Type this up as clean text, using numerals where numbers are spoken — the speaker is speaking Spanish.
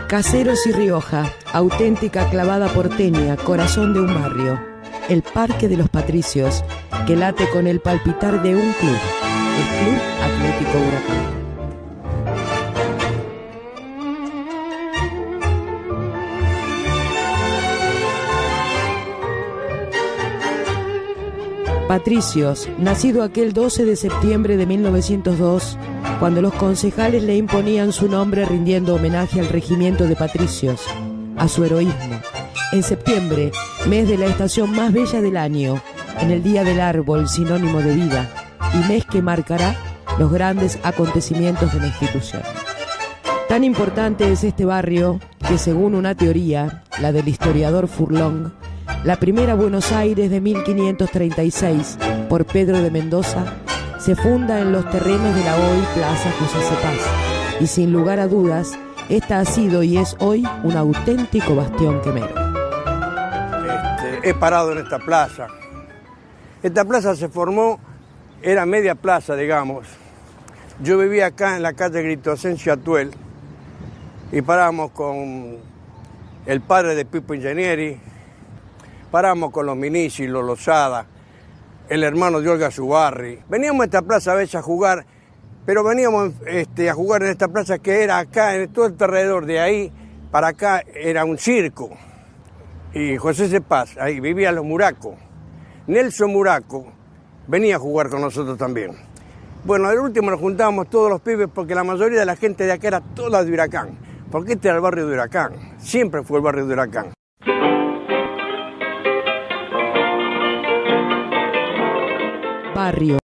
Caseros y Rioja, auténtica clavada porteña, corazón de un barrio. El Parque de los Patricios, que late con el palpitar de un club, el Club Atlético Huracán. Patricios, nacido aquel 12 de septiembre de 1902, cuando los concejales le imponían su nombre rindiendo homenaje al regimiento de patricios, a su heroísmo. En septiembre, mes de la estación más bella del año, en el Día del Árbol, sinónimo de vida, y mes que marcará los grandes acontecimientos de la institución. Tan importante es este barrio que, según una teoría, la del historiador Furlong, la primera Buenos Aires de 1536, por Pedro de Mendoza, se funda en los terrenos de la hoy Plaza José Cepaz, y sin lugar a dudas, esta ha sido y es hoy un auténtico bastión quemero. He parado en esta plaza. Esta plaza se formó, era media plaza, digamos. Yo vivía acá en la calle Grito Asensio Atuel y parábamos con el padre de Pipo Ingenieri, parábamos con los Minici, los Lozada, el hermano de Olga Zubarri. Veníamos a esta plaza a veces a jugar, pero veníamos a jugar en esta plaza que era acá, en todo el alrededor, de ahí para acá era un circo. Y José Cepaz, ahí vivían los Muraco. Nelson Muraco venía a jugar con nosotros también. Bueno, al último nos juntábamos todos los pibes porque la mayoría de la gente de acá era toda de Huracán. Porque este era el barrio de Huracán, siempre fue el barrio de Huracán. Barrio.